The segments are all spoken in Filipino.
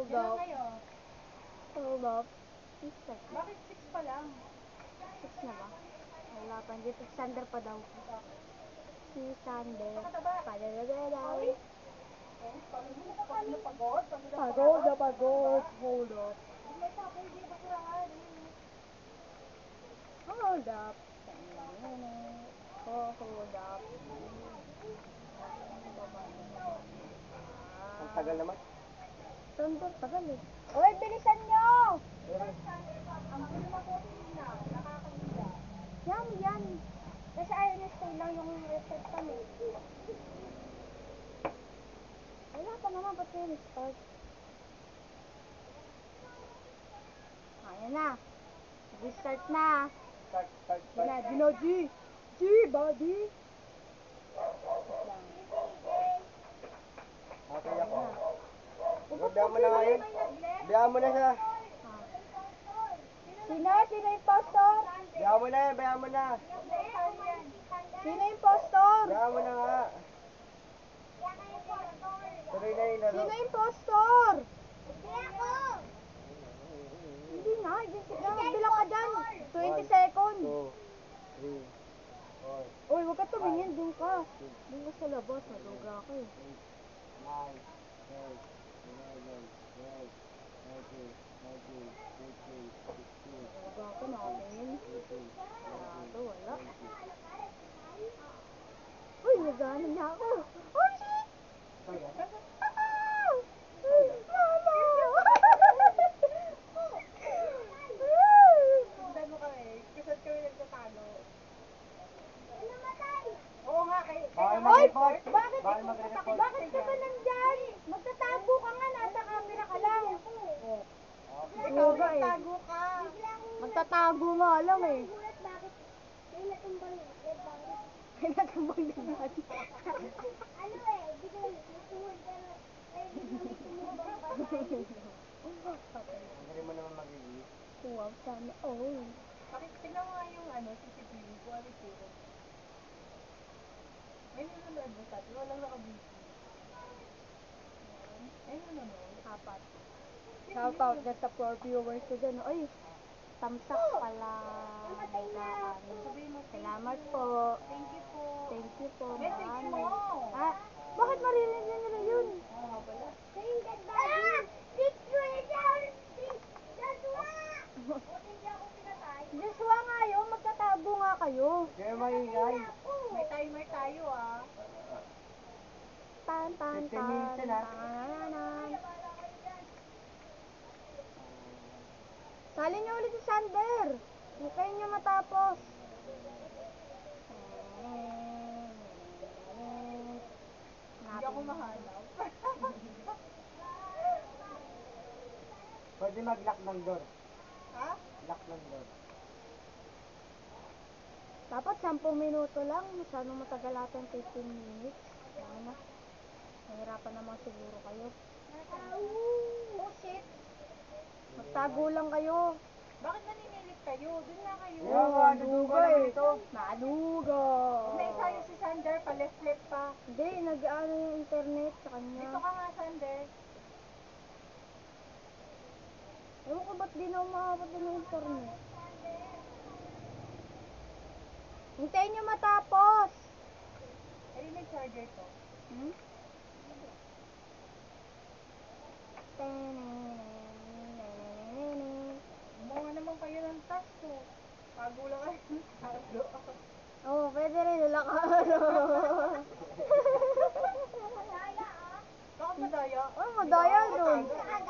Hold Kailan up. ngayon? Hold up. 6 seconds. Bakit 6 pa lang? 6 na ba? Wala pa. Hindi, si Sander pa daw. Si Sander. Padadada daw. Pagod na pagod? Pagod na pagod. Hold up. May tapong di basurahan. Hold up. Oh, hold up. Ang tagal naman. Sander, tagal eh. Uy, bilisan nyo! Ang gulo na po sila. Nakakahiya. Yan, yan. Kasi ayaw niya stay lang yung reset kami. Wala pa naman, ba't kayo start? Ayan na. Restart na. Start. Gina, G. G, buddy. Wait lang. Okay ako. Ubus Biyahan mo na ngayon. Biyahan mo na siya. Sino yung impostor? Biyahan mo na yan. Biyahan mo na. Sino yung impostor? Biyahan mo na nga. Tuloy na yung laro. Sino yung impostor? Hindi na, magbilang ka dyan. 20 seconds. 2, 3, 4, Uy, huwag ka tumingin, doon ka. Doon ka sa labas, maluga ka eh. 9, 10, 11, 12, 13, 14, 15, 16, Maluga ka, nakatingin. 18, Sarado, wala. 20. Uy, nagana niya ako. Oh, shit! Sorry, ah. Ah! Mama! Sundan mo kami. Kasi kami nagtatalo. Oo nga, kayo. Bawal Oy! mag-report. Bakit? Bawal mag-report. Bakit ka ba nandyan? Magtatago ka nga, nasa camera ka lang. Oh. Okay. Ikaw, Luga eh. tago ka. Magtatago nga lang eh. May natumbang din natin. Ang galing mo naman mag-release. Wow, sana all. Tignan mo nga yung CCTV, quality. May nanonood ba sa atin? Walang nakabisi. Ay, nanonood. 4. Shout out dyan sa 4 viewers ko dyan. Ay, tamsak pala. Sabihin mo, Salamat po. thank you po. Thank you po. Message mo. Ha? Bakit maririnig nila yun? Oo nga pala. Joshua nga yun, magtatago nga kayo. Kaya maingay. May timer tayo ah. Tan, tan, 15 tan, minutes na. tananan. Sali niyo ulit si Sander. Hintayin niyo matapos. Hindi ako mahanap. Pwede mag-lock ng door. Ha? Lock ng door. Dapat 10 minuto lang. Masyadong matagal natin 15 minutes. Ano? Nahirapan naman siguro kayo. Oh shit. Magtago lang kayo. Bakit naninilit kayo? Doon nga kayo. Kaya nga, naduga naman ito. Naluga. Huwag na isayo si Sander, pa-left pa. Hindi, nag-ano yung internet sa kanya. Dito ka nga, Sander. Ewan ko ba't di na umaabot din ng internet. Hintayin nyo matapos. Ay, may charger to. Hmm? Gumawa naman kayo ng task ko. Tago lang kayo ng tago. Oo, pwede rin. Wala ka. Baka madaya. Oh, madaya dun.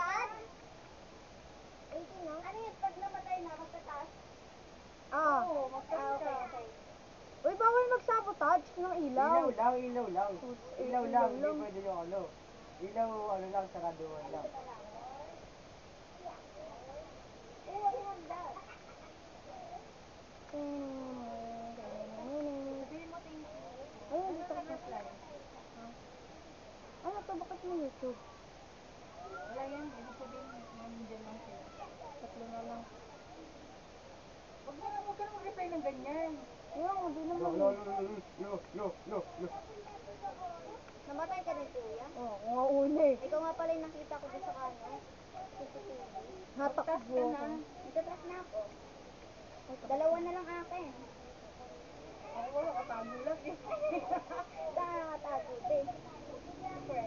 Ano yun, pag namatay na, magtataas? Ah. Oo, magkano ka. Uy, bawal mag-sabotage ng ilaw. Ilaw lang, ilaw lang. Oh, Ilaw ilaw lang, hindi lang. pwede yung ano. Ilaw, ano lang, saraduhan lang. Oo, I have that. Sabihin mo thank you. Ayun, Ano dito na ka. reply? Ano to? Bakit may YouTube? Wala yan. Ibig sabihin, nandiyan lang sila. 3 na lang. Huwag ka na mag-reply ng ganyan. Ayun, hindi Lo, naman. lo, lo, lo, lo, lo, lo, lo. Namatay ka rin, kuya? Oo, kung nga una Ikaw nga pala yung nakita ko doon sa kanya. CCTV. Hatakbo Ka ako. na. Nagtatras na ako. Dalawa na lang akin. Ay, wala katago lang eh. Saan nakatago din? Siyempre.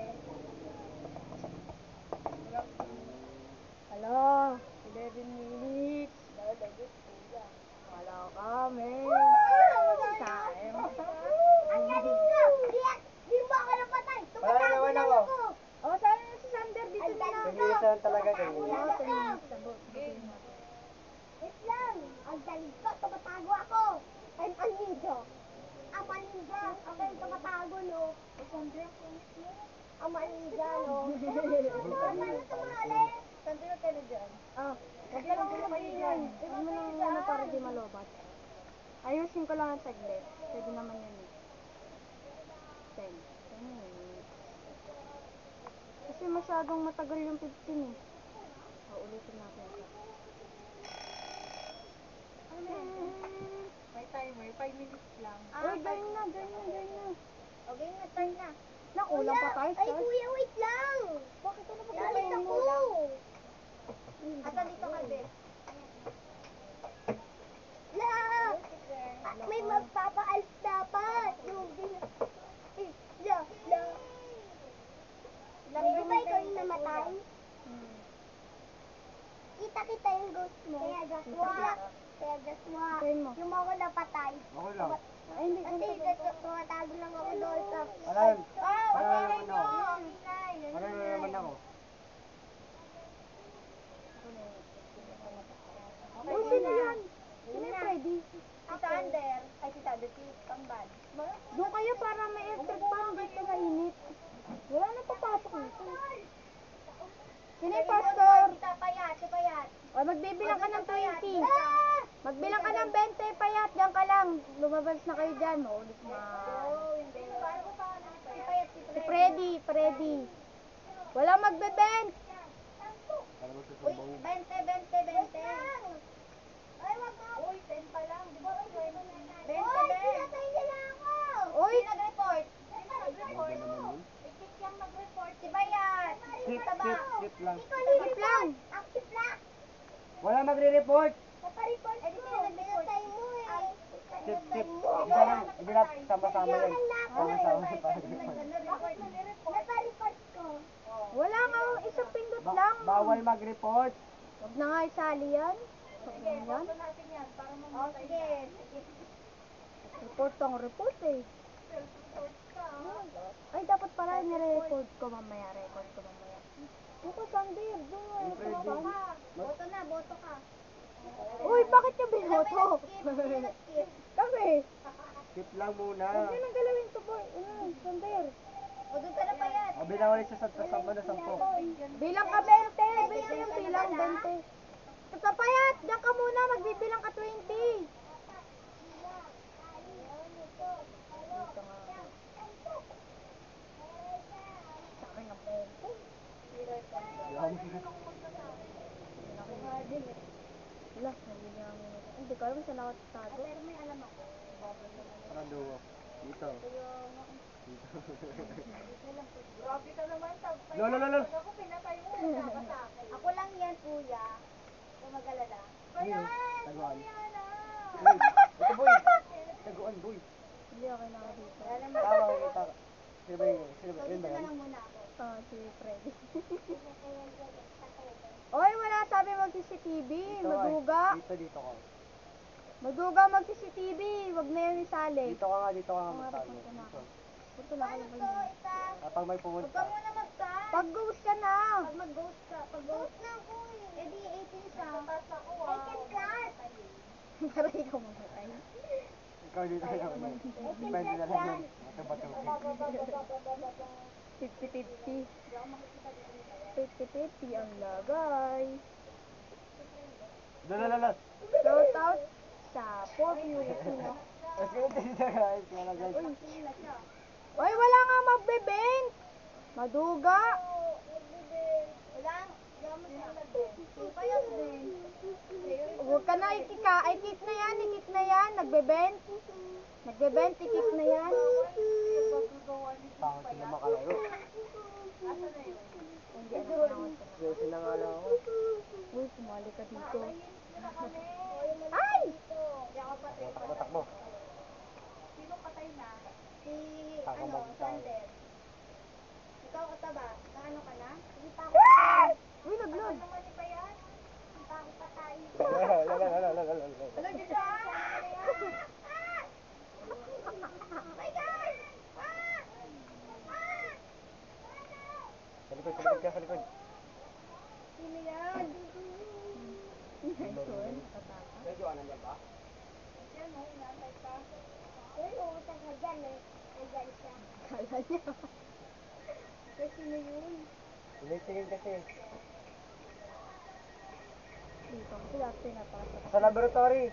Walang Hala, 11 minutes. Dalagot kuya. Wala kami. Time. Ang galing ko! Di mo ako napatay! Wala Tumatago naman lang ako. ako! Oh, saan na si Sander? Dito Ang na galing lang. ko! Kanina lang talaga Tumatago kanina. lang Oh, 10 ako! minutes na bro. Wait lang! Ang galing ko! Tumatago ako! I'm a ninja! I'm a ninja! Ako yung tumatago, no? Sandra, ang pangit mo. I'm a ninja, no? Paano tumali? Sandra, ka na dyan. Ah, huwag ka lang mag-iyan. Huwag mo lang muna para di malobat. Ayusin ko lang ang saglit. Pwede naman yun eh. 10 minutes. Kasi masyadong matagal yung 15 eh. O, ulitin natin ito. May timer, 5 minutes lang. Uy, join na, join na, join na. Okay, na turn na. Nakulang pa tayo, Ay, Sas. kuya, wait lang! Bakit ano ba Wait ako? Asa dito ka, Be? La! May magpapaalis dapat! Yung la, la. Di ba ikaw yung namatay? Kita yung ghost mo. Kaya Joshua. Kaya Joshua. Try mo. Yung ako napatay. Okay lang. Ay, hindi. Kasi tumatago lang ako doon sa... Wala Ah, wala okay naman nyo. ako. Inay. Wala naman ako. Uy, sino yan? Sino yung Freddy? Si Sander. Ay, si Sander. Si Tamban. Doon kayo para may electric fan dito mainit. Wala na papasok dito. Sino yung pastor? Si Payat. Si Payat. O, magbibilang ka ng 20. Ah! Magbilang ka ng 20, payat. Diyan ka lang. Lumabas na kayo dyan. Maulit na. Sino ba? Ano ba pangalan ni Payat? Si Freddy, Freddy. Walang magbe-bench. Alam mo Uy, susumbong. 20. Ay, wag mo. Uy, 10 pa lang. Di ba 20? 20. Pinatay nila ako. Uy, Sino nag-report? Grabe naman yun. Ikit yung nag-report. Si Bayat. Skip lang. Ikaw skip lang. Active lang. Wala magre-report. Napa-report ko. Eh, di sino nag-pinatay mo eh. Skip. Hindi na sama-sama yan. Sama-sama sa pag-report. Napa-report ko. wala nga. Isang pindot lang. Bawal mag-report. Huwag na nga isali yan. Huwag na yan. Boto natin yan para Oh, mamatay sige. na. Report ang report eh. Self-report ka. Ay, dapat pala nire-record ko mamaya. Record ko mamaya. Buko, Sander. Doon nga. Yung Freddy. Boto na, boto ka. Uy, bakit niya binoto? Skip. Kasi, Skip lang muna. huwag niyo nang galawin to, boy. Sander. O, doon ka na Payat. O, bilang ulit sa 10 na 10. Bilang ka 20. Bilang yung bilang 20. Sa payat, diyan ka muna. Magbibilang ka 20. Dito nga ako. Sa akin ang 20. Wala, nabili ang minutes. Hindi ko alam saan ako tago. Pero may alam ako. Sarado. Dito. Dito. Grabe ka naman. Lolo. Pag ako pinatay mo, wala ka sa akin. Ako lang yan, kuya. Kung mag-alala. Taguan. Yana. Uy, ito boy. Taguan boy. Hindi, okay na ako dito. Wala naman. Tama kita. Sino ba yun? Sino ba? So, Yun dito ba na yan? lang muna ako. Si Freddy. Oy, wala sabi mag-CCTV. Dito Maduga. Dito ka. Maduga mag-CCTV. Wag na yan isali. Dito ka nga Oo nga, magtago. punta na ako. Dito. Punta na ako Paano ng to, ganyan. Ita? Kapag may Huwag pumunta. ka muna mag-cut. Pag ghost ka na. Pag mag-ghost ka, pag-ghost na ako eh. Eh di 18 siya. Tatas ako 18 plus. Para ikaw mamatay. Ikaw dito lang. 18 Pwede plus na lang yan. yan. Bato-bato. 50-50. 50-50 ang lagay. Lolo. Shout out sa 4 Filipino. Mas ganito dito guys. Wala guys. Oy, wala nga magbe-bench. Maduga. Wala. Hindi mo siya. Si Payat din. Huwag ka na ikika. Ikik na yan. Ikik na yan. Nagbe-bench. Nagbe-bench. Ikik na yan. Pangit sila makalaro. Asa na yun? Likod, sa likod ka, sa likod. Sino yan? Ngayon, kataka. Medyo ka nandiyan ba? Yan o, inaantay ka. Uy, umutan ka dyan eh. Nandyan siya. Kala niya. Kasi sino yun? Tingin kasi. Dito kasi lahat pinapasok. Sa laboratory.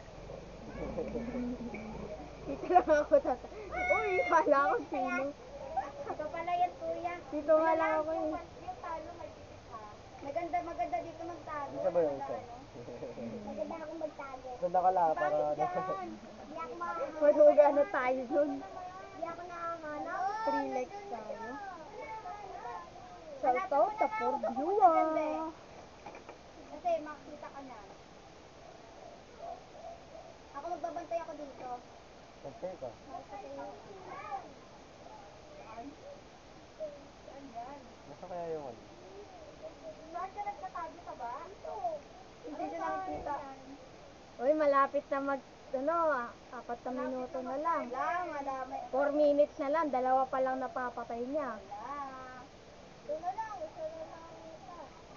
Dito lang ako tata. Uy, kala ko sino. Ito pala yan, kuya. Dito nga lang ako eh. Yung talo may titik ha. Maganda dito magtago. Isa ba yung isa? Maganda ako magtago. Sanda ka lang para... Hindi ako makahanap. Maduga ano tayo dun. Hindi ako nakahanap. 3 legs tayo. Shout out sa 4 viewer. Kasi makikita ka na. Ako magbabantay ako dito. Pantay ka. Nasa kaya yung ano? Saan ka nagtatago ka ba? Hindi siya nakikita. Uy, malapit na mag, 4 na minuto na lang. Madami. 4 minutes na lang, 2 pa lang napapatay niya. Ito na lang. Ito.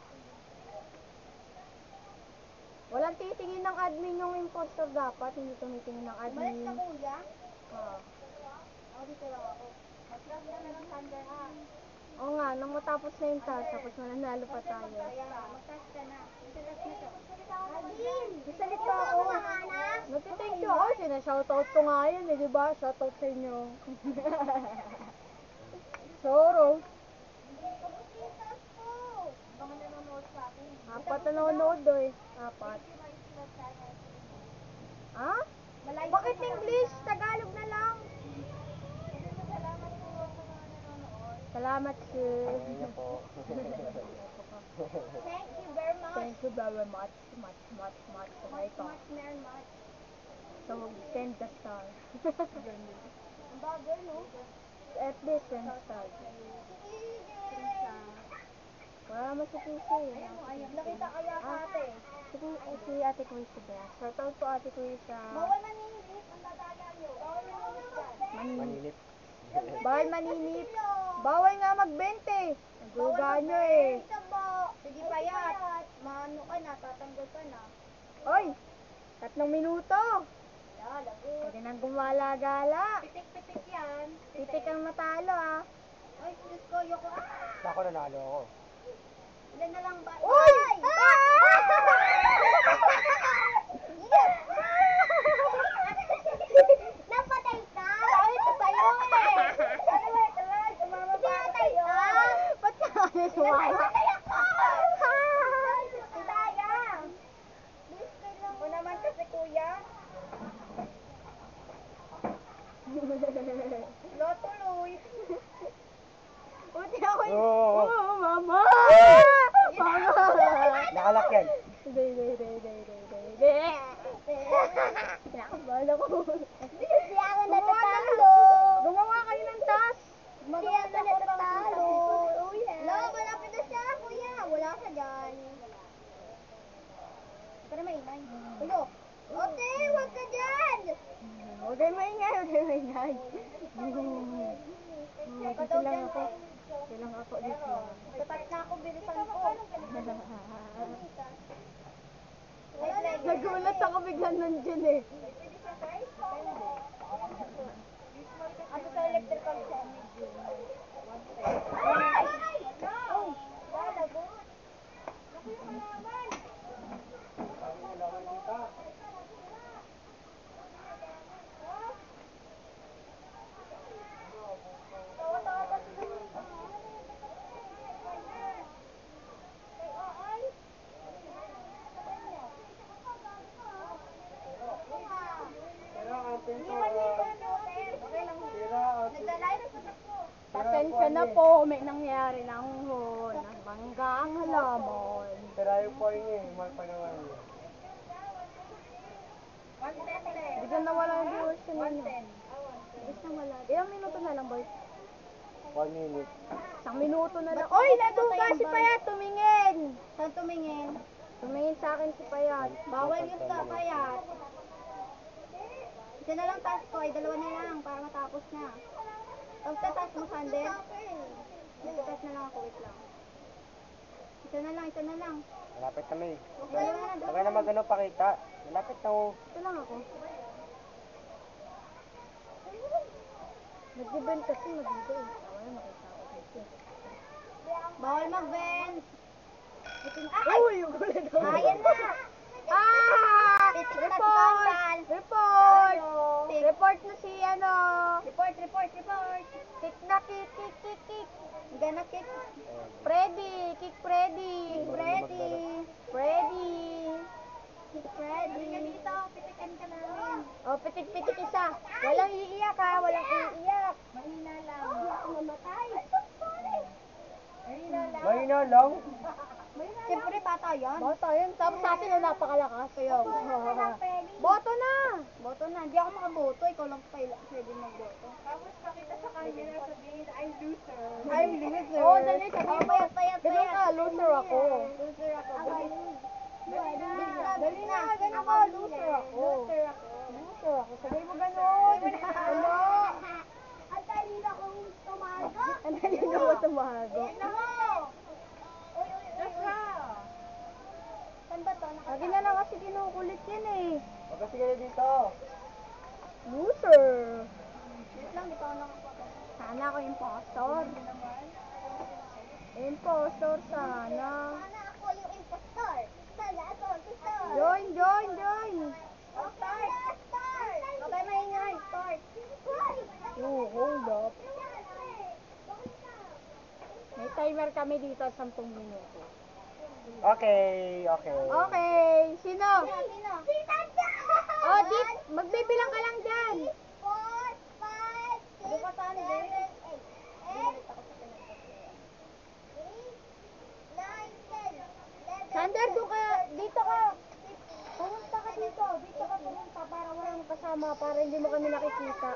Walang titingin ng admin yung imposter dapat, hindi tumitingin ng Umalis ka, admin. kuya. Ah. Ako dito lang ako. Mag-class ka na lang, Thunder, ha? Oo nga, nang matapos na yung task, tapos mananalo pa tayo. Kaya, mag-class ka na. Mag-class na to. Alvin! Nagsalita ako. Nagtithank you ako, sinashoutout ko nga yan eh, di ba? Shoutout sa inyo. Soro. Pagkitas ko! Mga nanonood sa akin. 4 nanonood eh. 4. Ha? Malayo Bakit ka sa English? Tagalog na lang. Salamat po sa mga nanonood. Salamat sir. Ayun na po. Thank you very much. Thank you very much. Much. Right on. Much, very much. So, send the star. Ang bagay, no? At least send star. Wala naman si Kisi. Nakita kaya sa ate. Si Ate Kuisa ba? Shoutout po Ate Kuisa. Bawal maninilip. Ang dadaya nyo. Bawal maninilip dyan. Maninip. Bawal maninip. Bawal nga mag-20. Nagduga nyo eh. Sige pa yan. Maano ka na, tatanggol ka na. Oy! 3 minuto. Lagot. Pwede nang gumala-gala. Pitik-pitik yan. Titik ang matalo ah. Ay, Diyos ko, yoko. Ako nanalo ako. Ilan na lang ba? Uy! Napatay ka? Ay, ito sa'yo eh. Alay, tumama pa ako sa'yo. Ba't ka kami sumama? Napatay ako! Daya. Ako naman kasi kuya. Lo tuloy. Buti ako yun. Oo. Oo, mama! Mama! Nakalak yan. Hindi. Kinakabahan ako. Hindi ako natatalo. Gumawa kayo ng task. Hindi ako natatalo. Oh yeah. No, malapit na siya, kuya. Wala ka dyan. Para maingay. Ulo. Ote, huwag ka dyan. Huwag kayo maingay, huwag kayo maingay. Dito lang ako. Dito lang ako. Dito lang ako. Tatat na ako, bilisan ko. Nagulat ako biglang nandyan eh. Ano sa electrical set? Ay! Oh, lalagot. Naku yung halaman. Tawa-tawa pa sila. Pero ang pinto, Iwan mo yung computer. Okay lang. Nagda-live. Pasensya na po, may nangyari lang ho. Nabangga ang halamon. Tira yung point niya eh. Mahal pa naman. 110. Biglang nawala yung viewers kanina. Isang wala. Ilang minuto na lang, boy? 1 minute. 1 minuto na lang. Oy, naduga si Payat, tumingin! Saan tumingin? Tumingin sa akin si Payat. Bawal yung kapayat. Isa na lang task ko, ay 2 na lang para matapos na. Pagtatas mo, Sander. Magtatas na lang ako, wait lang. Isa na lang, isa na lang. Malapit na may. Dalawa na, Huwag ka na magano pakita. Malapit na oh. Ito lang ako. Nag-bend kasi mag-iba eh. Tawa na makita ako dito. Bawal mag-bend! Uy! Yung gulat ako. Ayan na. Report! Report! Report na si ano. Report. Kick na kick, kick, kick, kick. Gana kick. Freddy! Kick Freddy! Freddy. Freddy! Kick ready. Dito, pitikan ka namin. Oh, pitik-pitik isa. Walang iiyak ha, walang iiyak. Mahina lang. Hindi ako mamatay. Mahina lang. Mahina lang. Siyempre, bata yan. Bata yan. Tapos sa atin, napakalakas. Kaya, boto na! Boto na. Hindi ako makaboto. Ikaw lang pwede magboto. Tapos pakita sa camera, sabihin, I'm loser. I'm loser. Oo, dali. Sabihin mo. Ganun ka, loser ako. Loser ako. Dali na, ganun ka. Loser ako. Loser ako. Sabihin mo ganun. Ano? Ang talino kong tumago. Ang dali na mo tumago. Just how? Saan ba to? Lagi na lang kasi kinukulit yan eh. Huwag kasi kayo dito. Loser. Wait lang, di pa ako nakakuha. Sana ako impostor. Impostor sana. Sana ako yung impostor. Sana ako ang impostor. Join, join, join. Oh, start. Okay, maingay. Start. Oh, hold up. May timer kami dito 10 minuto. Okay. Okay, sino? Sino? Si Tanda! Oh, Dit, magbibilang ka lang dyan. 4, 5, 6, 7, 8. Sander, doon ka, dito ka. Pumunta ka dito. Dito ka pumunta para walang kasama, para hindi mo kami nakikita.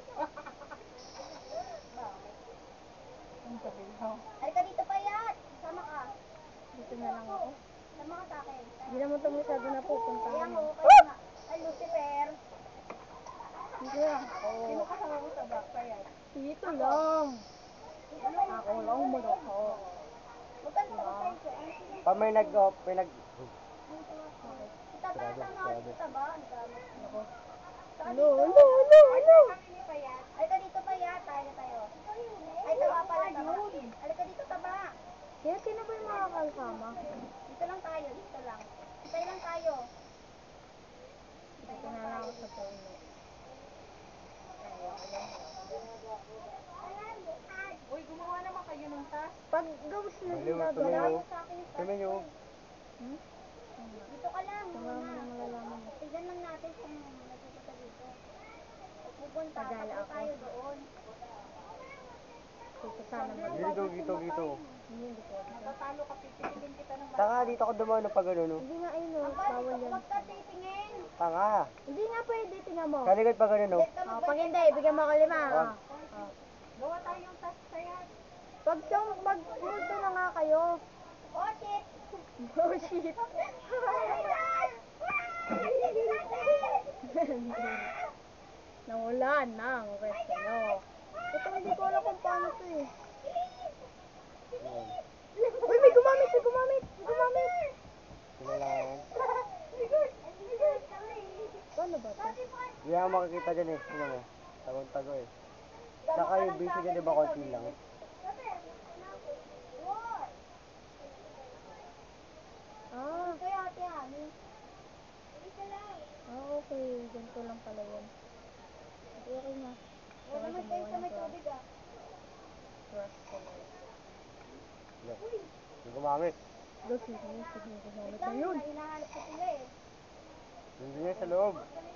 Halika dito pa yan. Sama ka. Dito na lang ako. Sama ka sa akin. Hindi naman ito masyado na pupunta. Kaya mo, kaya nga. Ay, Lucifer. Dito lang ako. Sino kasama mo sa backfire? Dito lang. Ako lang maloko. Huwag kang tumatay ko. Pa may nag-off, may nag... Taba, sama ka dito, taba. Ang dami. Hello, hello, hello, hello. Kami ni Payat. Halika dito pa yan. Tayo. Ay, taba pala, taba. Halika dito, taba. Sino ba yung mga kasama? Dito lang tayo, dito lang. Hintay lang tayo. Dito na lang ako sa toilet. Uy, gumawa naman kayo ng task. Pag ghost na Maliw, sila, tumayo. Sa akin yung Kami nyo. Hmm? Dito ka lang. Wala mo na malalaman mo. Tignan lang natin kung nagpupunta dito. Pag pupunta, Tagala takbo ako. tayo doon. Dito sana mag- Dito. Hindi ko. Natatalo ka, pipilitin kita ng Tanga, dito ako dumano pag ano, no? Hindi nga ayun o, Ang bawal yan. Huwag ka titingin. Tanga. Hindi nga pwede, tingnan mo. Sa likod pag ano, no? Oh, pag hindi, bigyan mo ako 5. Wag. Oh. Gawa tayong task Payat. Pag multo na nga kayo. Oh, shit. Oh shit. Nawalan ng pwesto nyo. Ito hindi ko alam kung paano to eh. Uy, may gumamit. Sino lang. Paano ba to? Hindi ako makikita dyan eh. Sino mo? Tagong-tago eh. Saka yung busy dyan, di ba, konti lang? Ah, Kaya ate Hani. okay. Ganito lang pala yan. Okay na. Huwag naman kayo sa may tubig ah. Trust ko na. Hindi gumamit. Sige, gumamit na Lang, yun. hinahanap ko sila eh. Hindi niya sa loob.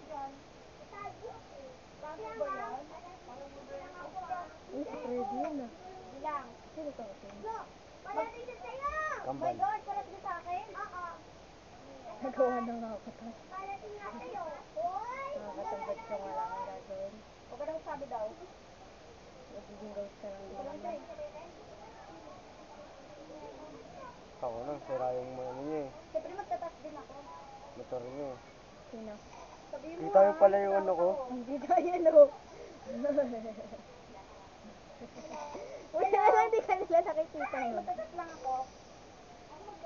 Tago ba yan? Uy, si Freddy yun ah. Bilang. Sino ka kasi? Parating siya sa'yo! Kambal. My God, parating siya sa akin? Oo. Nagawa na nga ako to. Parating nga sa'yo. Hoy! Nakakatambat ko wala akong gagawin. Huwag ka nang sabi daw. Magiging ghost ka lang din naman. Ako lang, sira yung ano niya eh. Siyempre magtatas din ako. Motor niya eh. Sino? Sabihin mo Kita yung pala yung ano ko. Hindi tayo no. Wala na, hindi ka nila nakikita Ay, nun. magtatas lang ako.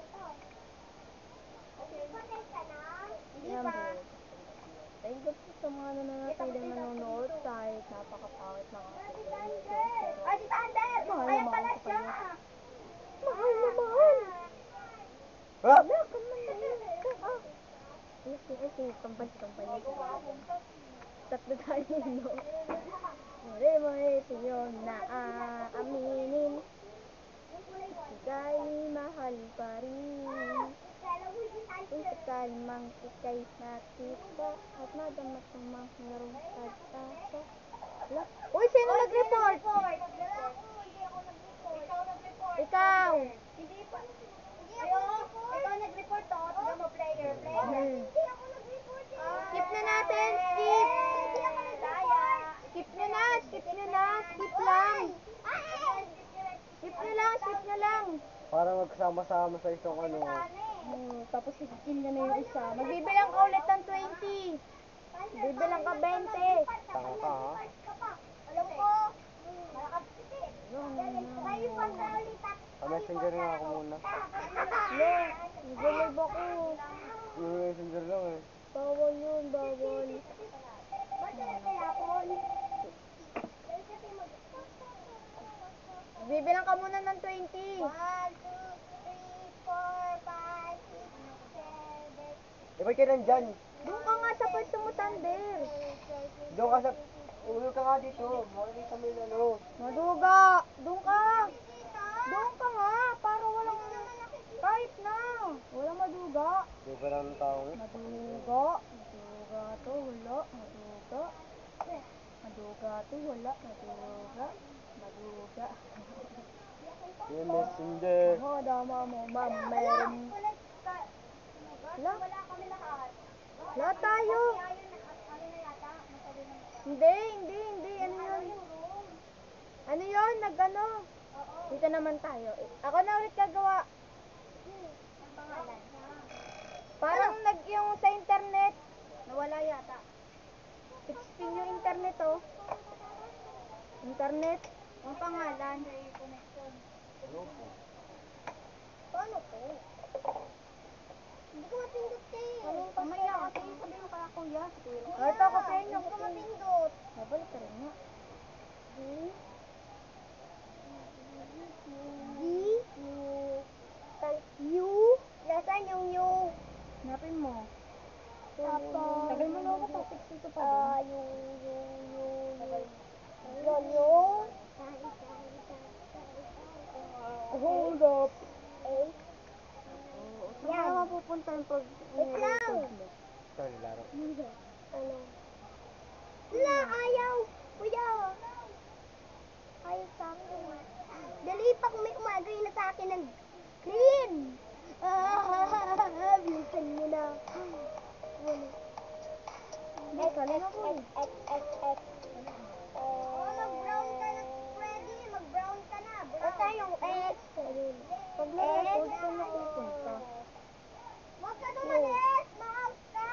Thank you po sa mga nananatiling manonood kahit napakapangit ng aking video. Pero, Ay, si Thunder! mahal Ayan naman pala ko siya! kayo. Mahal na mahal! Ah! Wala ka man na yun ka. Ay, pambalik. Tatlo tayo, no? Muli mo ito yun na aaminin. Ika'y mahal pa rin. Kung sakali mang ika'y nakita at madamat namang mayroong pag-asa. Wala. Uy, sino nag-report? Hindi ako nag-report. Ikaw nag-report. Ikaw! Hindi pa. Ikaw nag-report to. Tignan mo, player. Hindi ako nag-report eh. Skip na natin, skip! Hindi ako nag-report. Skip nyo na, skip lang! Skip na lang! Para magsama-sama sa isang ano. Tapos i-kill nyo na yung isa. Magbibilang ka ulit ng 20. Bibilang ka 20. Tanga ka, ha? Alam ko. Malakas kasi. Tayo pa sa ulit at Pa-messenger nga ako muna. Hello, nag-live ako. Messenger lang eh. Bawal yun, bawal. ba't wala telapon? Bibilang ka muna ng 20. 1, 2, 3, 4, 5, 6, 7, Eh, ba't ka nandyan? Doon ka nga sa pwesto mo, Thunder. Doon ka sa... Ulo ka nga dito. Makikita mo yung ano. Maduga. Doon ka. Doon ka nga. Para walang... Kahit na. Walang maduga. Di ba lang ng tao eh? Maduga. Maduga to. Wala. Maduga. Maduga to. Wala. Maduga. Maduga. Yung messenger. Dama mo, ma'am. Meron. wala kami lahat. Lahat tayo. Ano na yata? Masabi na yata. Hindi. Ano yun? Ano yun? Nag-ano? Dito naman tayo. Ako na ulit gagawa. Ang pangalan? Parang yung sa internet. Nawala yata. Spin yung internet, oh. Internet. Ang pangalan? Paano po? Hindi ko mapindot eh. Mamaya kasi sabihin pa kuya. Kahit ako sa inyo. Hindi ko mapindot. Babalik ka rin nga. U. Nasaan yung U? Hanapin mo. Tapos. Tagal mo na ako topics dito pa din. Yung. Hold up. Yan. Saan ka mapupunta yung pag Wait lang. mo? Sorry, laro. Ano? Wala, ayaw. Kuya. Ayaw sa akin. Dali pag may umagay na sa akin ng green. Bilisan mo na. Sali na po eh. Mag-brown ka na, Freddy. Mag-brown ka na. Basta yung X. Pag na-record ka na pupunta. Huwag ka dumalis. Ma-out ka.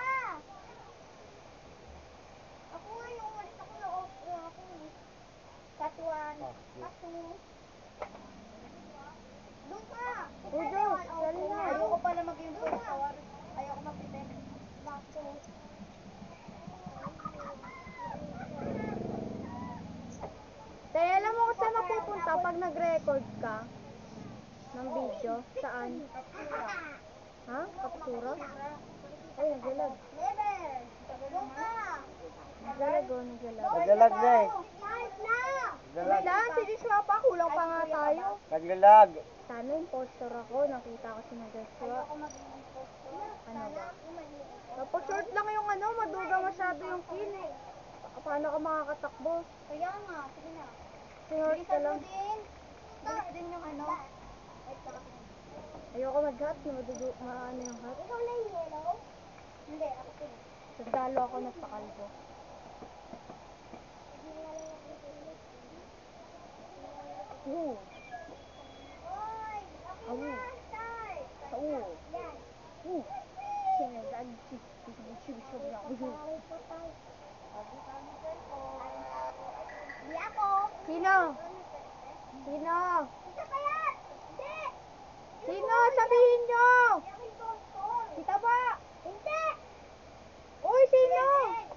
Ako nga yung umalis. Ako na-off. Ako eh. Cut 1. Cut 2. Doon ka. Uy, Diyos, sali na. Ayoko pala mag-import power. Ayoko mag-detect. Bakit? Kaya alam mo kung saan mapupunta pag nag-record ka ng video? Saan? Ha? Kapsura? Ay, naglalag. Never. Doon ka. Naglalag o, naglalag. Naglalag na eh. Start na. Naglalag. Wala, si Joshua pa. Kulang pa nga tayo. Naglalag. Sana impostor ako. Nakita ko si Joshua. Ano ba? Tapos short lang yung ano, maduga masyado yung kill eh. Paano ka makakatakbo? Kaya nga. Sige na. Short ka lang. Bilis din yung ano. Ayoko mag-hat, maano yung hat. Ikaw na yung yellow? Hindi, ako pink. Sandalo ako nagpakalbo. Oo. Hoy, okay Awu. na. Start. Oo. Yan. Oo. Sinagdag siya lang. Di ako. Sino? Sino? Isa pa yan. Hindi. Sino? Sabihin nyo! Di ako impostor. Kita ba? Hindi. Uy, sino?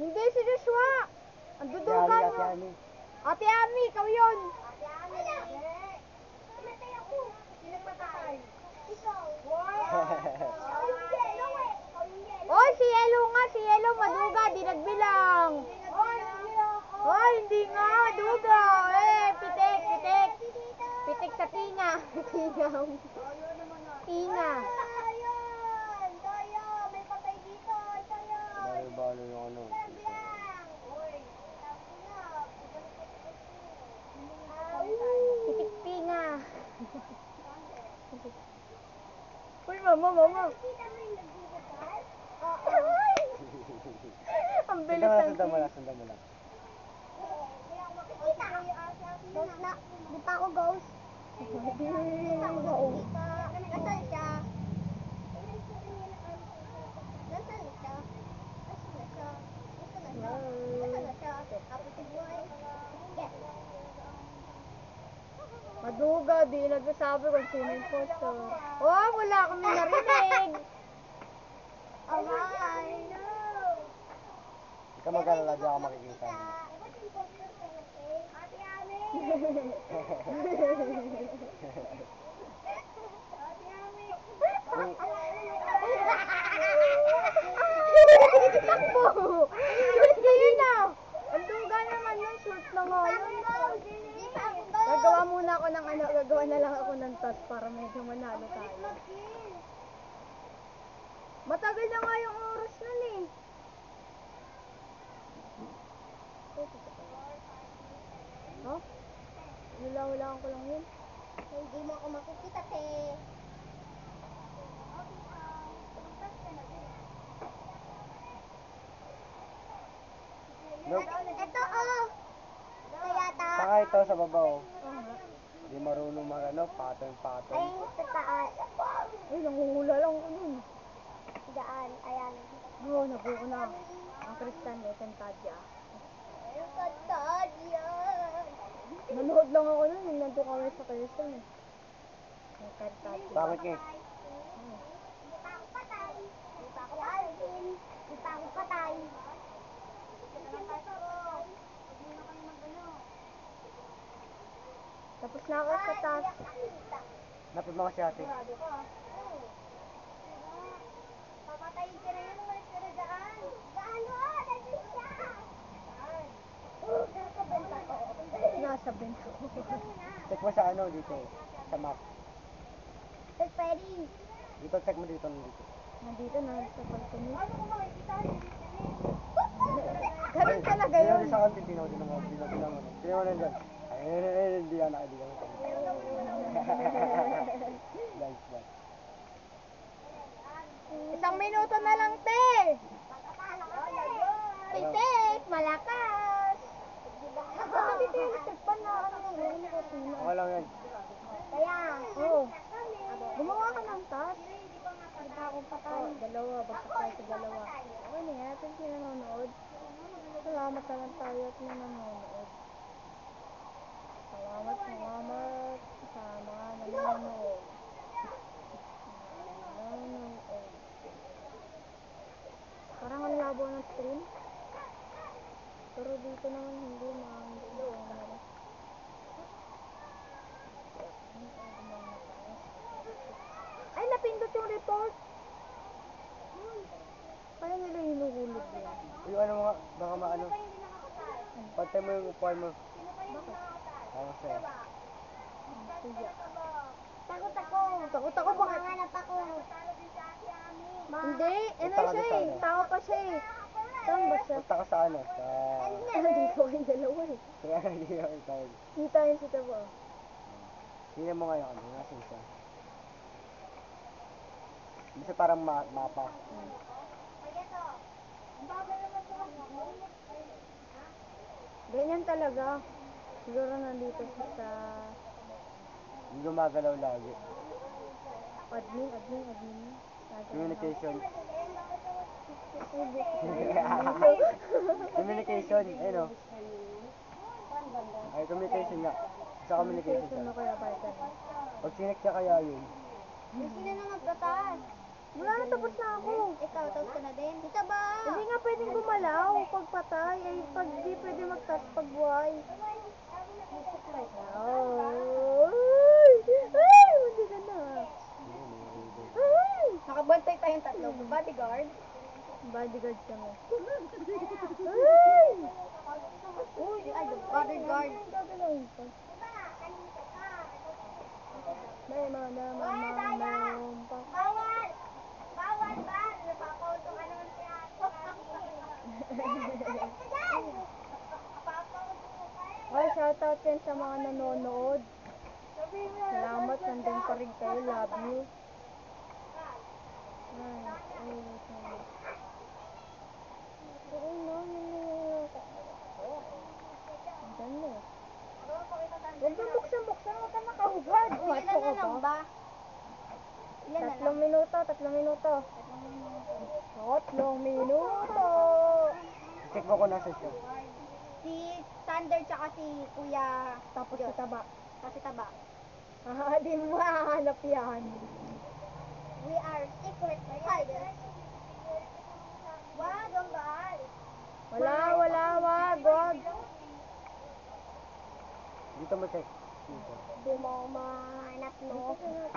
Hindi, si Joshua! Ang Si Ali, dudugan Ate mo. Ani. Ate Ami, ikaw yun. Ate Ami. Pinatay ako. Sino patay? Ikaw. Wow! Ikaw yung yellow eh. Ikaw yung yellow. Oy, si Yelo nga, si Yelo maduga, di nagbilang. Oy, hindi nga, maduga. Eh, pitik, pitik. Pitik sa tinga. Tingaw. Tinga. Ayun! Toyo! May patay dito! Toyo! Balo-balo yung ano. Bilang! Uy! Pitik tinga. Uy, mama. Kita mo yung nagbubugal? Ang Sundan bilis mo lang, ng sundan mo lang, sundan mo lang. Hindi ako makikita. Ghost na. Di pa ako ghost. Di pa ako nakikita. Nasaan siya? Nasaan na siya? Nasaan na siya? Nasaan na siya? Tapos si Boy. Yes. Maduga, di nagsasabi kung sino yung impostor. Oh, wala kami narinig. Alright. Ikaw mag-alala, di ako makikita. Ate Ami. Ate Ami. Takbo! Short na yun ah! Ang duga naman yun, short na nga yun. Gagawa muna ako ng ano, gagawa na lang ako ng task para medyo manalo tayo. Matagal na nga yung oras nun eh. Oh? Hula-hulaan ko lang yun. Hindi mo ako makikita, te. Nope. Ito, oh. Kaya ta. Saka ito sa baba, oh. Oo nga. Di marunong mag-ano, pattern-pattern. Ay, sa taas. Uy, nanguhula lang ako nun. Daan, ayan. Oo, nabuo na. Ang Kristan, Tadya. Ang katad yan. Nanood lang ako nun, yung nandun kami sa Quezon eh. Ang Tadya. Bakit nga? Hindi pa ako patay. Hindi pa ako patay. Hindi pa ako patay. Tapos na ako sa task. Napod mo kasi ate. Papatayin ka na yun, umalis ka na daan. Gaano? Nandun siya. Nasa benta ko. Check mo sa ano dito, sa map. Tapos pwede. Dito, check mo dito, dito. Nandito na, sa balcony. Ano kung makikita? Ganun talaga Dito yun. sa akin, tinaw, tinaw, tinaw na dyan. Ay, hindi yan, hindi yan. Nice one. Isang minuto na lang, te! Pitik! Malakas! Ba't nandito yung electric pan na ano yun? Kusina. Okay lang yan. Kaya. Oo. Gumawa ka ng task. Hindi pa ako patay. Oh, dalawa. Bagsak tayo sa dalawa. Okay na yan. Natin sila nanonood. Salamat na lang tayo at may nanonood. Salamat sa mga nanonood. Nanonood. Parang ang labo ng stream. Pero dito naman hindi maangit na camera. Ay, napindot yung report. Kaya nila hinuhulog yun. Uy, ano mga, baka maano. Pantay mo yung upuan mo. Bakit? Ako sa'yo. Siya. Takot ako. Takot ako, bakit? Manganap ako. Hindi, ano Punta ka siya doon sa eh. ano? Tao pa siya eh. Saan ba siya? Punta ka sa ano, sa... Dito kayong dalawa eh. Kaya hindi ako ikaw. Kita yun si Tabo. Tingnan mo ngayon, ano, nasa isa. Bisa parang mapa. Ganyan talaga. Siguro nandito siya sa Hindi gumagalaw lagi. admin. Communication. Dito. Communication, ayun o. Ay, communication nga. Sa communication Station siya. mo kaya partner. Pag sinek niya kaya yun. Sino na magtataas? Wala na, tapos na ako. Ikaw, tapos ka na din. Isa ba? Hindi nga pwedeng gumalaw pag patay. Ay, pag di pwede mag-touch pag buhay. Oh. Ay, hindi ka na. Ay! Nakabantay tayong tatlo. Bodyguard. Bodyguard kami. Ay! Uy, ay, the bodyguard. Gagalawin ko. May mga naman pa. Bawal! Bawal ba? Napapauto ka naman si ate. Alis ka dyan! Napapauto ka eh. Ay, shoutout yan sa mga nanonood. Salamat, nandun pa rin kayo. Love you. Ay, ay, Andan mo. Huwag kang buksan-buksan, huwag kang nakahugad. Umato ka Ilan na lang ba? ba? Ilan na lang? 3 minuto, 3 minuto. 3 minuto. Check mo kung nasa siya. Si Sander tsaka si Kuya Tapos Diyos. sa taba. Kasi taba. Ah, di mo mahanap yan. We are secret hiders. Wag ang bahal. Wag, wag. Dito mo check. Dito. Di mo mahanap no.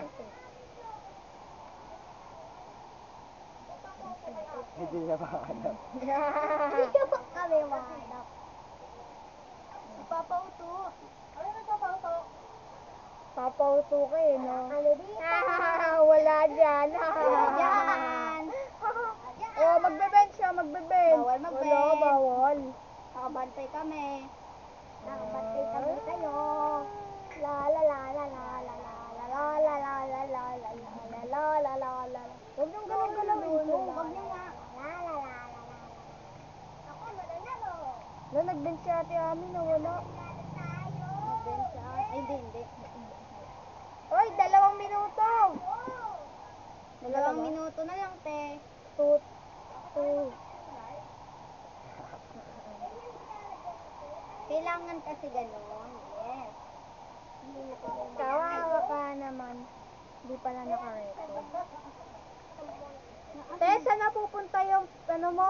Hindi na makahanap. Kami mahanap. Papauto. Ano nagpapauto? Papauto ka eh, no? Ano dito? Wala dyan. Yan. Oh, magbe-bench siya, magbe-bench. Bawal mag-bench. Wala, bawal. Nakabantay kami. Nakabantay kami kayo. La la la la la la la la la la la la la la la la la la la. Huwag niyong galaw-galawin ko. Huwag niyo nga. La la la la la. Ako mananalo. Wala, nag-bench si ate Ami na wala. Tayo. Bench ay hindi. Oy, 2 minuto. 2 minuto na lang, te. Tut. Kailangan kasi gano'n. Yes. Kawawa ka naman. Hindi pala naka-record. Te, saan na pupunta yung ano mo?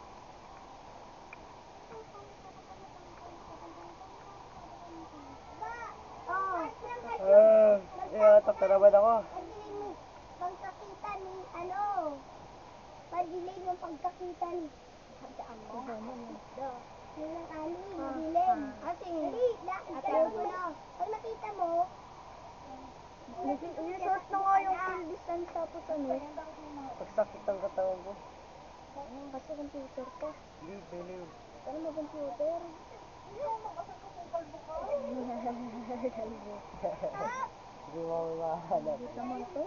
Oh. Iyatak na naman ako. Pagkakita ni ano? Padilim yung pagkakita ni Habdaan mo. Yung ali, madilim. Asing, atay mo na. Pag nakita mo, I-short na nga yung full distance tapos ano. Pagsakit ang katawan ko. Kasi computer to. Hindi, baliw. Ano mo computer? Hindi mo makahanap. Naman to?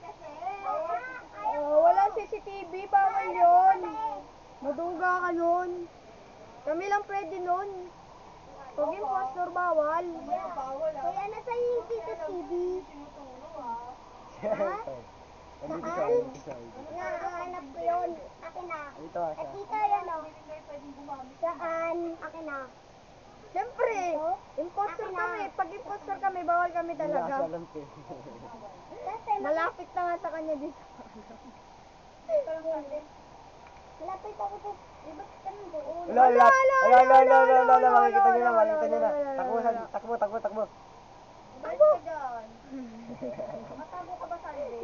Wala CCTV, bawal yun. Maduga ka nun. Kami lang pwede nun. Pag impostor, bawal. kaya nasa yung CCTV. Nandito siya, nandito siya. Nahanap ko yun. Akin na. Dito nga siya. Nakita yan o. Saan? Akin na. Siyempre, impostor kami. Pag impostor kami, bawal kami Hindi na kasi talaga. alam ko eh. Kasi Malapit na nga sa kanya dito. malapit ako sa... Di ba ganun doon? Wala, makikita nyo na, makikita nyo na. Takbo, takbo, takbo. Balik ka dyan. Matago ka ba, Sander?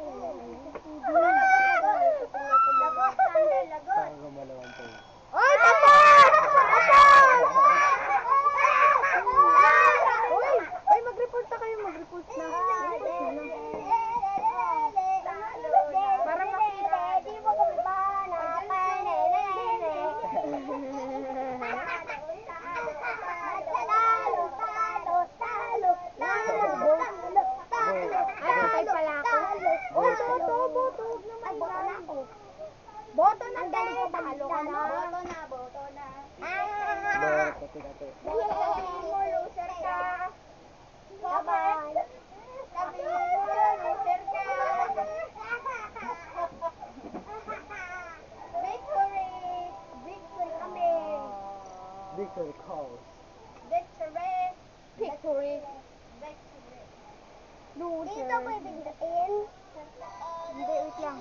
Lagot, Sander, lagot. Saan gumalawan to? Oy, tapos! Oy, mag-report na kayo, mag-report na. Para makita. Di mo kami mahanapan. Ay, patay pala ako. Oy, boto. Ay, boto na ako. Boto na Ang galing ko, talo ka na. Boto na. Bawal kasi natin. Sabihin mo, loser ka. Sabihin mo, loser ka. Victory! Victory kami. Victory calls. Victory! Victory. Victory. Loser. Dito ko ibigdain. Hindi, wait lang.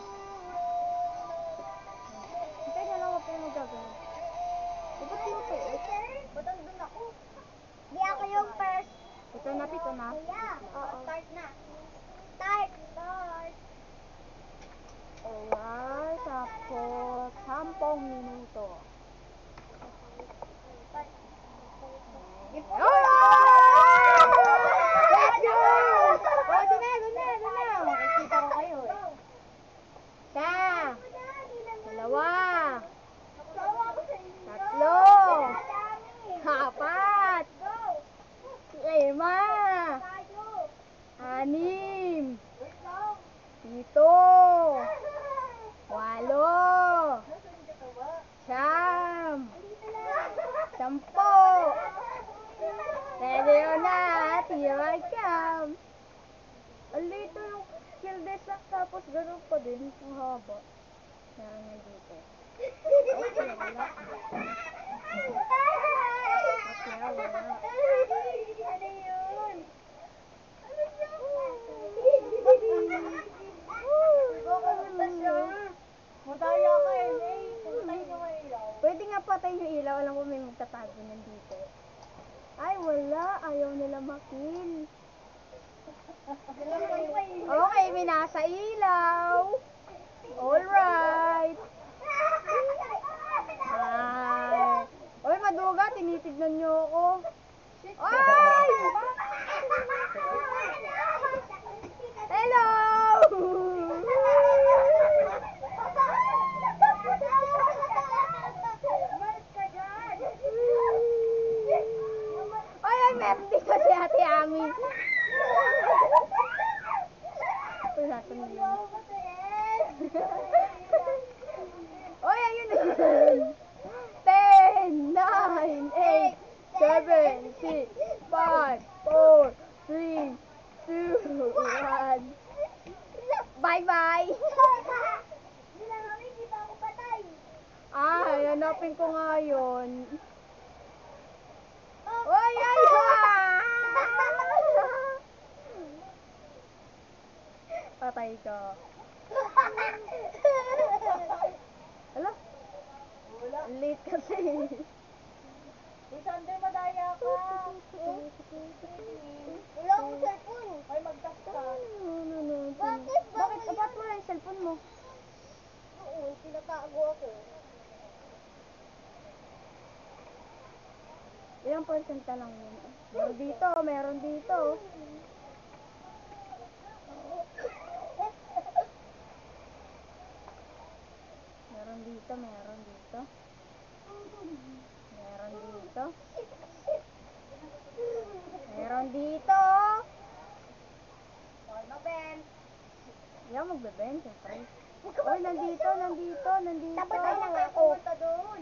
Hintay na lang, huwag kayo magagano. Dapat yung Ba't andun ako? Di ako yung first. Ito na, pito na. Kuya, oo. Start na. Start. Alright, tapos 10 minuto. Makikita ko kayo eh. Isa, dalawa, tatlo, apat, lima, anim, pito, walo, siyam, 10. Pwede yun na, here I come. Alito yung kill desak tapos ganun pa din. Ang haba. Meron nga dito. Okay, wala. Okay, wala. Ano yun? Kamusta siya? Madaya ka eh. Pumatay niyo kayo ilaw. Pwede nga patayin yung ilaw. Alam ko may magtatago nandito. Ay, wala. Ayaw nila makill. Okay, may nasa ilaw. Alright. Ay. Oy, maduga. Tinitignan nyo ako. Ay! Hello! Ay, meron dito si Ate Ami. Uy, natin mo yun. Oy, ayun na yun. 10, 9, 8, 7, 6, 5, 4, 3, 2, 1. Bye-bye. Ay, hanapin ko nga yun. Oy, ay! Patay ka. Hala? Late kasi. Uy, Sander, madaya ka. Wala akong cellphone. Ay, mag-tap ka. Bakit? Bakit? Apat mo lang yung cellphone mo. Oo, tinatago ako. Ilang porsyenta lang yun? Meron dito, meron dito. Meron dito, meron dito. Meron dito. Meron dito. Sorry, Ben. Hindi ako magbe-bend, syempre. Oy, nandito. Dapat ay lang ako. Pumunta doon.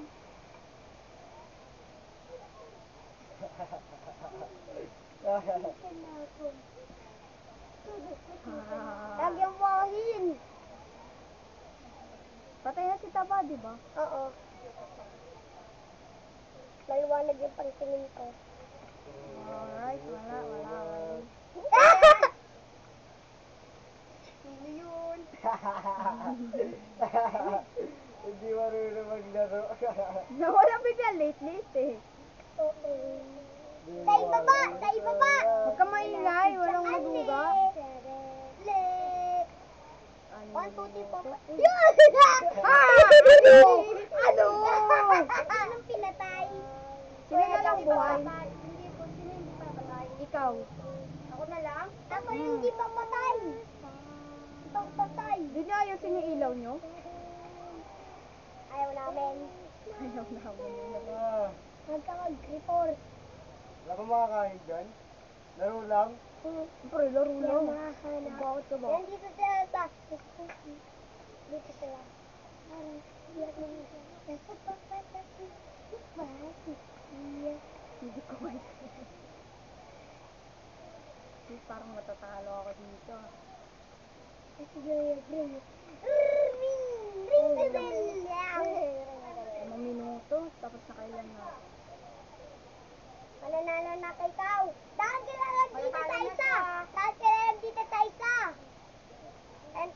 Lagyan mo ahin. Patay na si Taba, di ba? Oo. Maliwanag yung pangtingin ko. Alright, wala. Sino yun? Hindi marunong maglaro. Nawala bigla late eh. Oo. Sa ibaba! Sa ibaba! Huwag ka maingay, walang maduga. Le. Ano? 1, 2, 3, 4, 5. Ano? Anong pinatay? Sino na lang buhay? Hindi po, sino hindi pa patay? Ikaw. Ako na lang? Ako yung hindi pa patay. Ikaw patay. Di niyo ayusin yung ilaw nyo? Ayaw namin. Ayaw na ako nila. Magka-mag-report. Wala pa makakain dyan? Laro lang? Siyempre, laro lang. Bakit ka ba? Yan dito sila sa... Dito sila. Hindi ko maintindihan. Parang matatalo ako dito. Ring the bell! 5 minuto, tapos na kailan na. Mananalo na kay Kao. Dahil kailangan dito sa isa. Dahil kailangan dito sa isa. And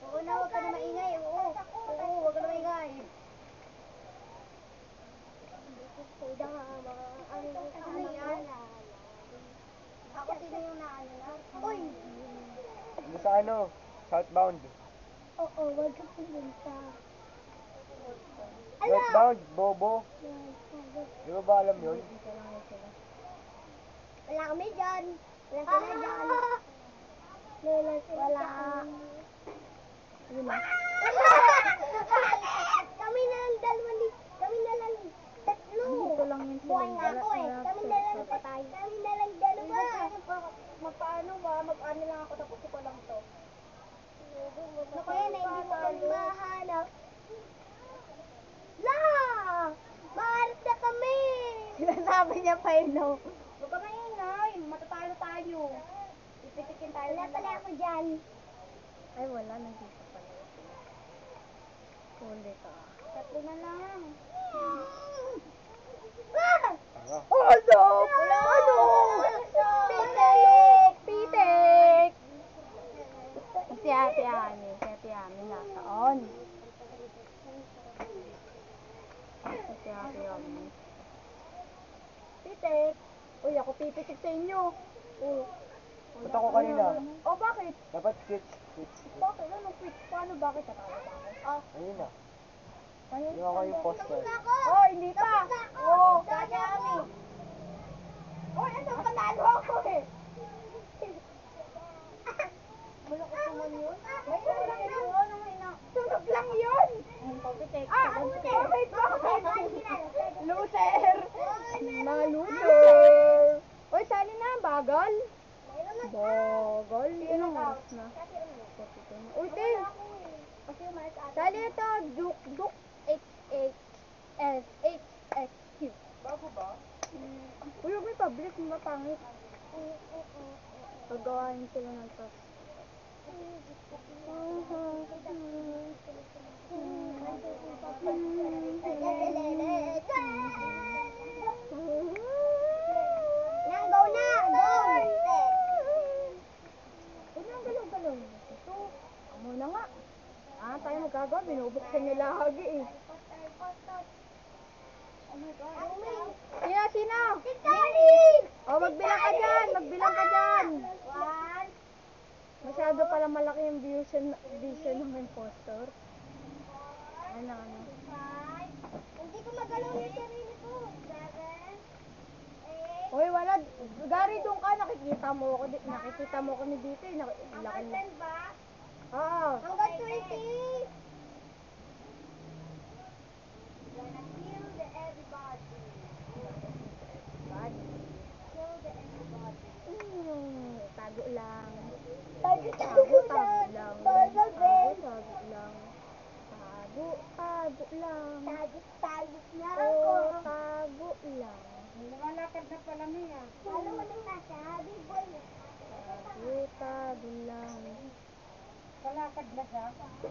Oo na, huwag ka na maingay. Oo, huwag ka na maingay. Ano yan? Ako sino yung naano na? Uy! Ano sa ano? Southbound. Oo, wag ka pumunta. Northbound, bobo. Di mo ba alam yun? Wala kami dyan. Wala sila dyan. Wala. Yun na. Kami na lang dalawa ni... Kami na lang tatlo. Dito lang yun sila. Buhay nga ako eh. Kami na lang patay. Kami na lang dalawa. Magpaano ba? Mag-ano lang ako tapos ko lang to. Kaya na hindi mo kami mahanap. La! Mahanap na kami! Sinasabi niya pa yun, no? Huwag ka maingay. Matatalo tayo. Pipitikin tayo Wala ng pala lahat. ako dyan. Ay, wala. Nandito pala. Huli ka. Tatlo na lang. Ah! Tanga. Oh, no! Ano? Pitik! Pitik! Si Ate Ami. Si Ate Ami nakaon. Si Ate Ami. Pitik! Uy, ako pipitik sa inyo. Oh. Ba't ako kanina? Oh, bakit? Dapat switch. Switch. Bakit? Anong quick? Paano? Bakit? Tatalo ba ako? Ayun na. Ayun. Yung ako yung poster. Oh, hindi pa. Oh, Dati kami. oh, ito panalo ako eh. Malakas naman yun. May sunog yun. Sunog lang yun. Papitik. Ah, wait, bakit? Loser. Mga loser. Uy, sali na. Bagal. Bagal. Anong oras na? Uy, Ting. Sali ito. Duk. HHSHSQ. Bago ba? Uy, huwag may public. Mapangit. Paggawain sila ng task. Nang go na! Go! Huwag nang galaw-galaw. Ito. Amo na nga. Ah, tayo magagawa. Binubuksan niya lagi eh. Sino? Oh, magbilang ka dyan. Magbilang ka dyan. One. Masyado pala malaki yung vision ng impostor. Ano. Five. Hindi ko magalaw yung sarili ko. Seven. Eight. Hoy, wala. Gary, doon ka. Nakikita mo ako ni dito eh. Hanggang Laki. 10 ba? Oo. Hanggang 20. Gonna kill the everybody. Bad. Kill the everybody. Tago lang. Tago Tago lang. lang. Tago lang. Tago lang. na ako. Tago lang. Lumalakad na pala niya. Alam mo na Tasha, big boy na. Tago lang. Palakad na siya.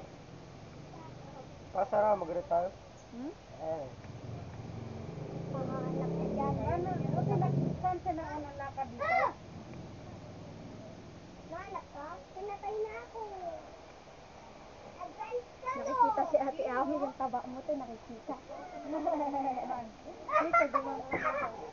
Pasara, mag-ret tayo. Eh. Panganak ko dyan. Ano? Saan siya na unang lakad dito? Nanak ka? Pinatay na ako. Advance ka Nakikita si Ate Ami yung taba mo to, nakikita. Dito, dumang ka.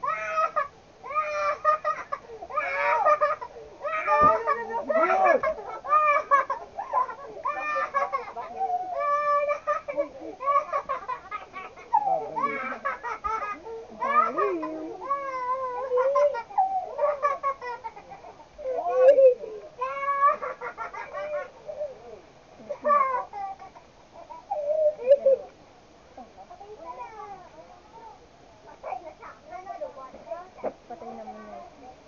Baliw. Patay naman yun.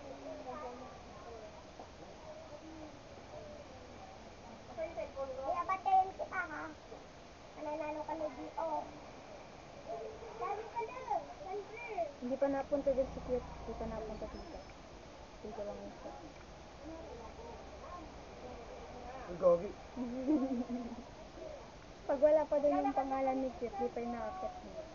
Kaya patayin kita ha. Mananalo ka na dito. Sabi ka na. Sandre. Hindi pa napunta din si Cute. Hindi pa napunta dito. Dito lang yun siya. Uy, gogi. Pag wala pa doon yung pangalan ni Cute, di pa yung nakakit dito.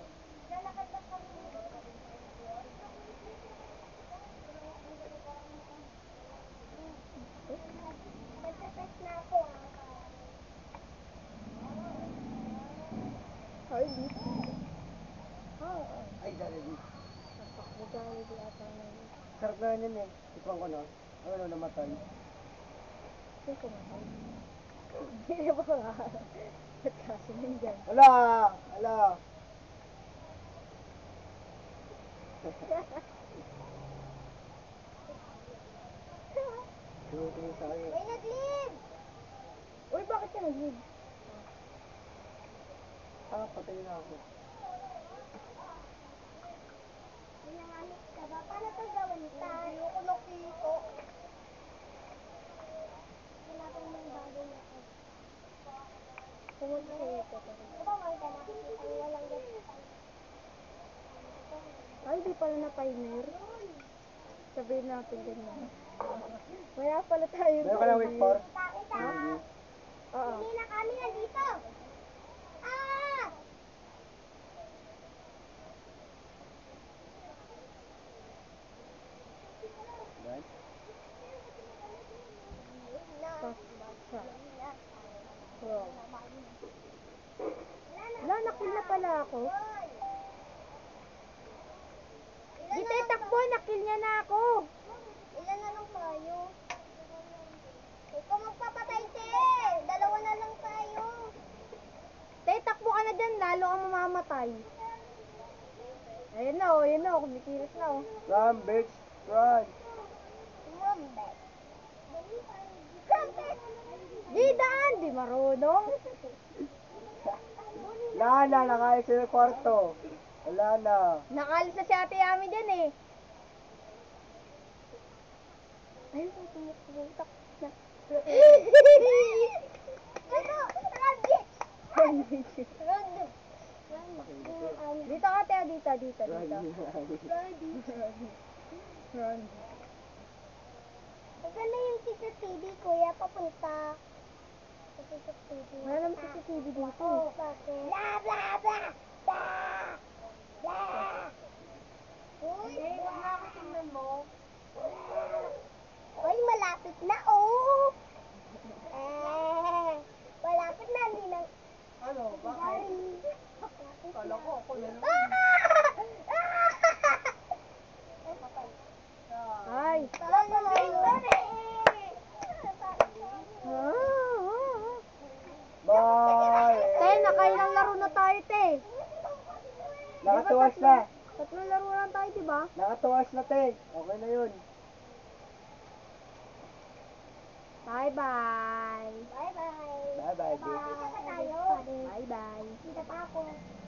Magtatest na ako ha. Hardy. Oo. Ay, Jollibee. Jollibee ata na yun. Sarap na yan eh. Tikman ko na. Ano namatay? Sino kumatay? Hindi ba nga? Ba't kasi nandyan? Ala! Ala! Tingin sa akin. May nag-leave! Uy, bakit ka nag-leave? Patay na ako. Nangangalit ka ba? Paano ito gawin ta? Hindi ako nakito. Wala pang mga bagay na ako. Pumunta sa iyo ka. Bawal ka nakikita yung walang ganito. Ay, di pala na pioneer. Sabihin natin ganyan. Maya pala tayo. Meron ka na wait for? Kita-kita! Oo. Hindi na kami nandito! Ah! Yan. Wow. Wala, nakil na pala ako. Di tayo takbo, nakil niya na ako. Ilan na lang tayo? Ikaw magpapatay, te! Dalawa na lang tayo. Tayo takbo ka na dyan, lalo kang mamamatay. Ayun na oh, kumikilos na oh. Run, bitch! Run! Rumbe. Di daan, di marunong. Wala na, nakain sa kwarto. Wala na. Nakalis na si Ate Yami dyan eh. Ayun, tumutak na. Ano? Rabbit! Dito ka, Ate, dito. Run. Run. Maganda yung CCTV, kuya, papunta. Sa CCTV. Wala naman CCTV dito. Oh, bakit? Bla, bla, bla! Bla! Bla! Uy, Huwag na ako tingnan mo. uy, malapit na, oh! Malapit na, hindi na. Ano? Bakit? Sorry. Kala ko ako na lang. Ay. Bye! Te, nakailang laro na tayo, te. Nakatuwas na. Tatlong laro lang tayo, diba? Nakatuwas na, te. Okay na yun. Bye-bye. Bye-bye. Bye-bye, bitch. Kita pa tayo. Bye-bye. Kita pa ako.